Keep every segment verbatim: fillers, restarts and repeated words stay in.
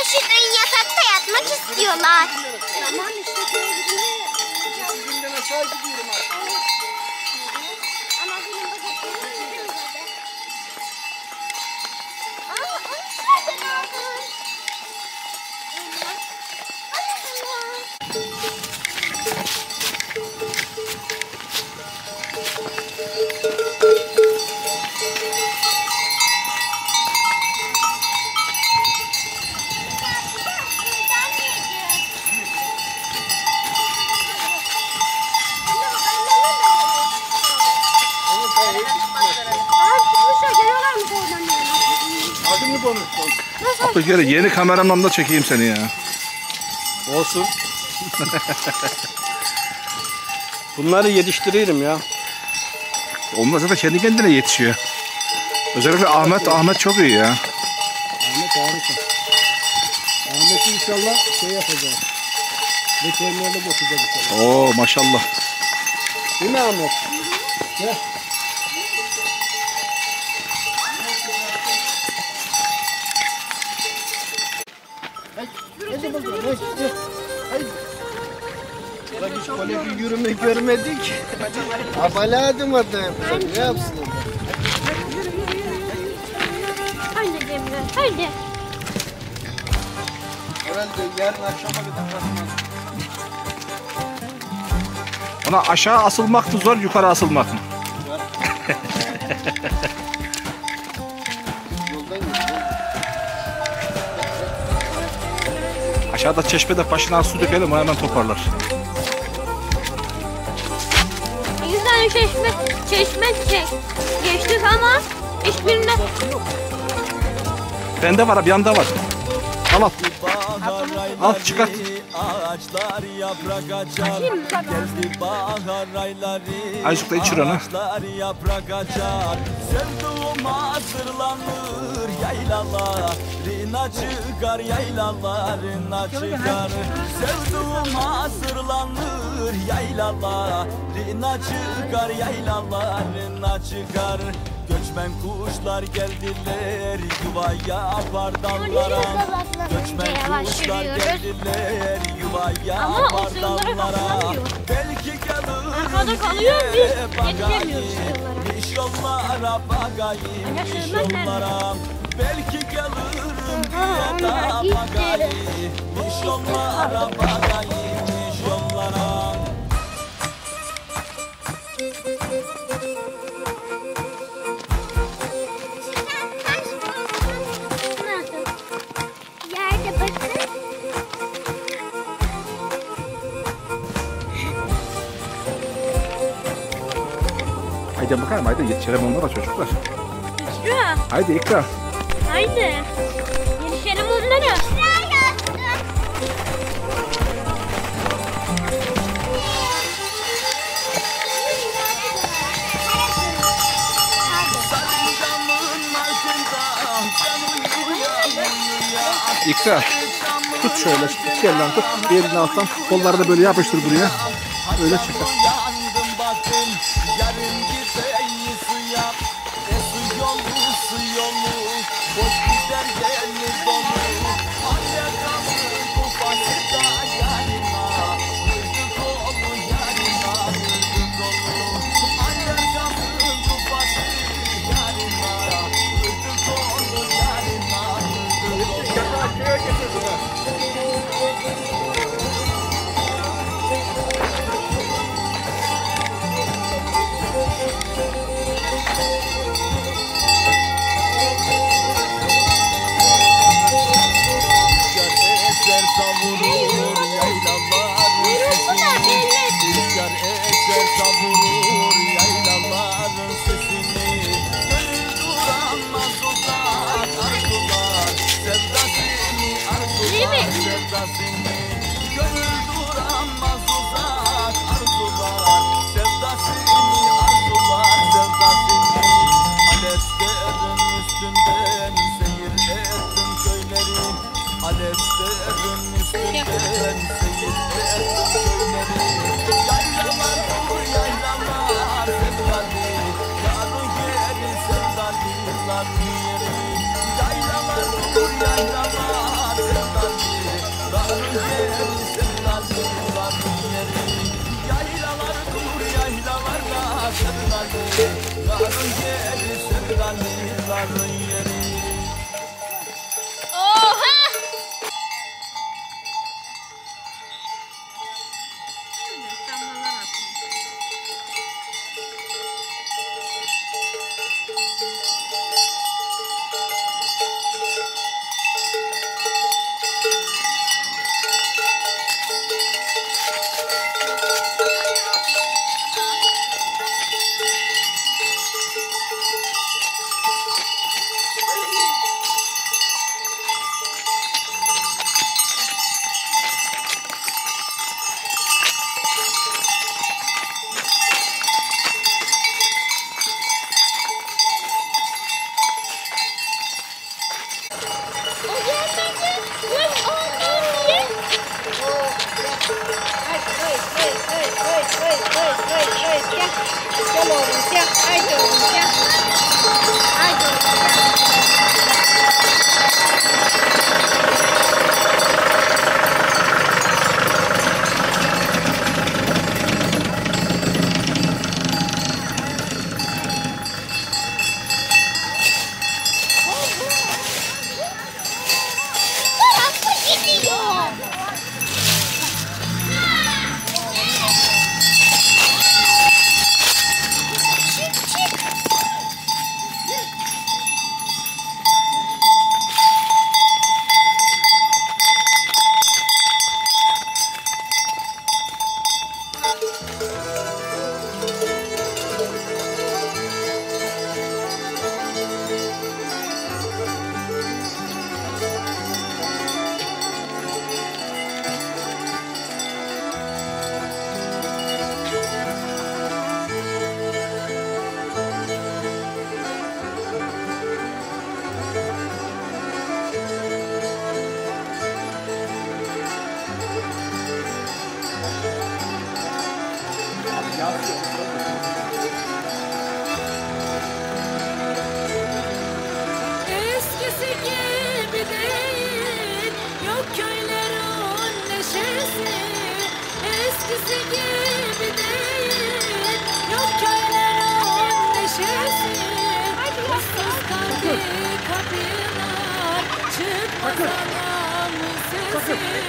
Taşıdığın yatakta yatmak istiyorlar. Tamam işte köye gidiyor. Günden aşağı gidiyorum artık. Ama benim bacaklarım gidiyor zaten. Aa, onu nereden aldın? Abdülkerim yeni kameramla çekeyim seni ya. Olsun. Bunları yetiştiririm ya. Onlar zaten kendi kendine yetişiyor. Özellikle Ahmet, Ahmet çok iyi ya. Ahmet harika. Ahmet'i inşallah şey yapacağız. Veterinerde bakacağız inşallah. Oo maşallah. Değil mi Ahmet? Gel. Hadi bakalım. Hadi. Hadi. Bak hiç böyle bir yürüme görmedik. Abale adım atayım. Ne yapsın? Haydi Cemre, haydi. Herhalde yarın akşama kadar basmaz. Ona aşağı asılmak mı zor, yukarı asılmak mı? Yoldan gidiyor. Aşağıda çeşmede başına su dökelim, o hemen toparlar. Yüz tane çeşme, çeşme çek. Geçtik ama hiçbirinde... Bende var, bir yanda var. Tamam. Al çıkart. Ağaçlar yaprak açar. Geldi bahar ayları. Ayşık da içir onu. Ağaçlar yaprak açar. Sevduğum hazırlanır yaylalarına çıkar, yaylalarına çıkar. Sevduğum hazırlanır yaylalarına çıkar, yaylalarına çıkar. Göçmen kuşlar geldiler, yuva yapar dallara. Göçmen kuşlar geldiler, yuva yapar dallara. Belki gelir Arkada kalıyor, biz yetişemiyoruz bakayım, iş yollara bakayım, iş yollara. Belki gelirim diye da bakayım, iş yollara bakayım, iş yollara. Yerde bakın. Haydi bakalım, haydi yetişelim onlara çocuklar. Şuraya. Haydi ikra. Haydi. Yetişelim onlara. İkra. Tut şöyle, tut yerden tut. Bir elini alttan, kolları da böyle yapıştır buraya. Öyle çıkar. Yarın gideyim suya, e su yolu, su yolu, boş gider gelir dolu. Ayakkabı kufası da yarına, uydu kolu yarına, uydu kolu. Ayakkabı kufası yarına, uydu kolu yarına, uydu kolu. Savurur yaylaların sesini, rüzgar eser savurur yaylaların sesini. Gönül duramaz uzak arzular, sevdasını arzular, sevdasını. Gönül duramaz uzak arzular, sevdasını arzular, sevdasını. Alevlerin üstünden seyir ettim köyleri, Alevlerin üstünden seyir ettim köyleri. Yaylalar dur yaylalar sevdalı, yarın yeri sevdalılar yeri. Yaylalar dur yaylalar sevdalı. yeri sevdalıların yeri. Yaylalar dur yaylalarda sevdalıların yeri sevdalıların yeri. Oha! O gelmedi. Dur, ondan ye. Haydi, haydi, haydi, haydi, haydi, haydi, haydi, gel. Gel oğlum, gel. Haydi oğlum, gel. Haydi oğlum, gel. Tarafı gidiyor. Çık çık. Eskisi gibi değil, yok köylerin neşesi. Eskisi gibi değil, yok köylerin neşesi. Issız kaldı kapılar, çıkmaz anamın sesi.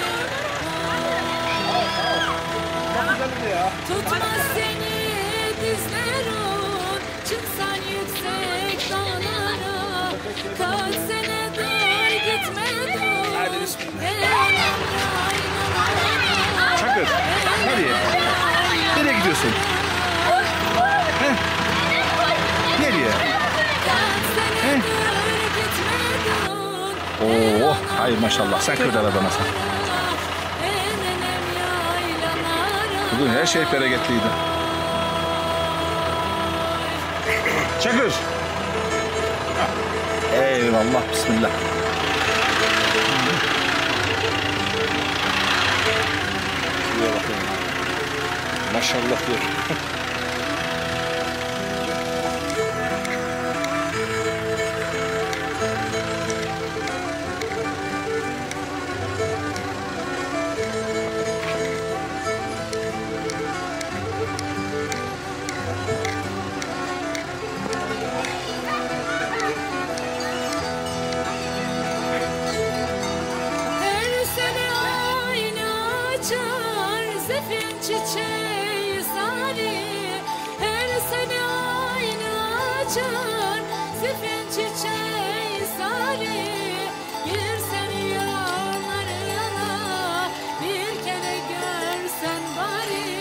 Tutmaz seni dizlerin, çıksan yüksek dağlara. Kaç senedir gitmedim. Elim yaylalara. Çakır, nereye? Nereye gidiyorsun? Heh. Nereye? Kaç senedir gitmedim. Oo, hayır maşallah. Sen kırdı arabanı sen. Elim yaylalara. Bugün her şey bereketliydi. Çakır. Eyvallah, bismillah. Şuraya bakayım. Maşallah diyor. Her sene aynı açar zefin çiçeği sarı. Her sene aynı açar zefin çiçeği sarı. Girsen yanlarına bir kere görsen bari.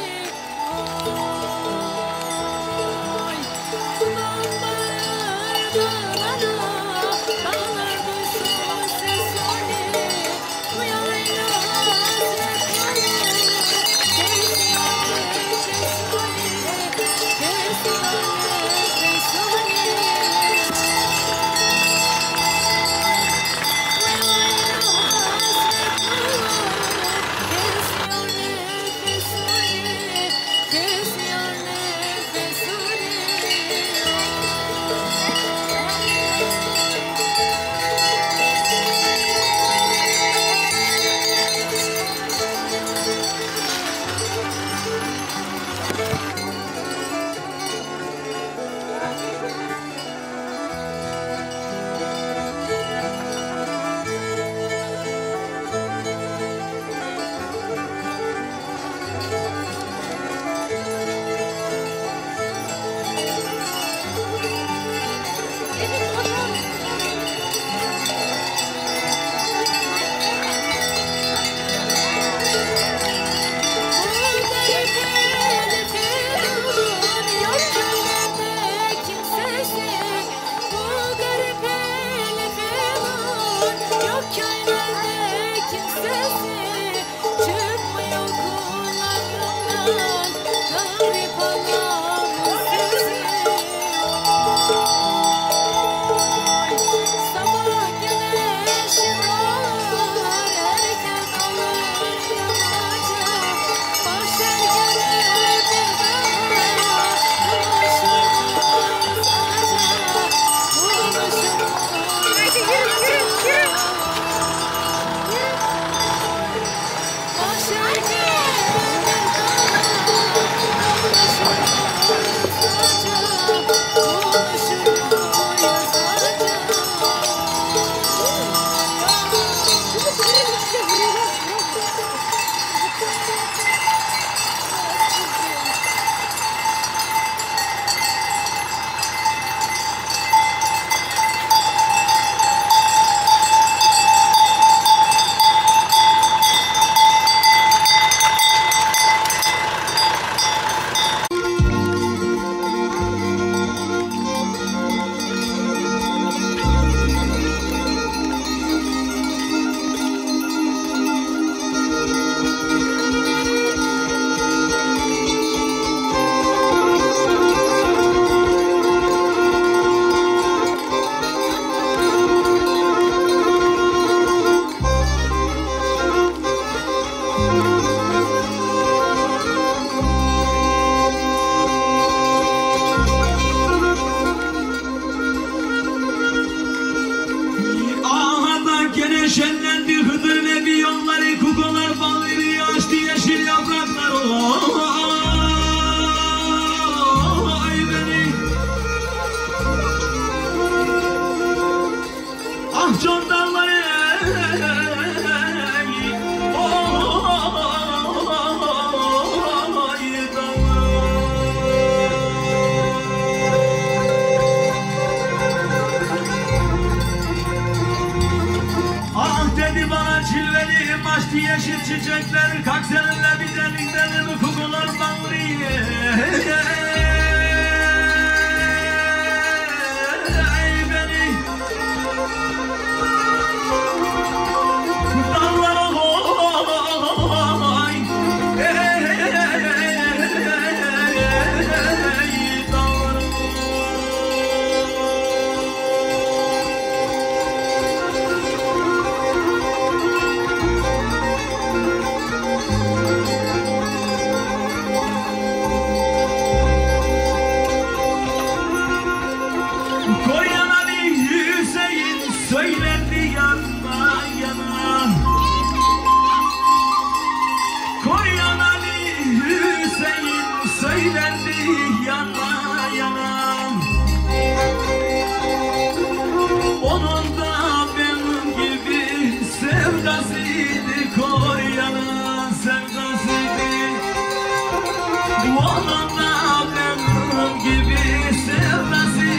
Oy, kulağım bağır dağlara, dağlar duysun sesini. Bu yayla hasret kalır, kesiyor nefes hali, kesiyor nefes hali. beni. Ah can dağları cilvelim açtı yeşil çiçekler, kalk seninle bir deliklerim kokular bağlıyor. Ey beni dağlara koy, ey dağlara. Koyan Ali Hüseyin söylendi yana yana. Koyan Ali Hüseyin söylendi yana yana. Onun da benim gibi sevdasıydı, Koyan'a sevdasıydı. Onun da benim gibi sevdasıydı.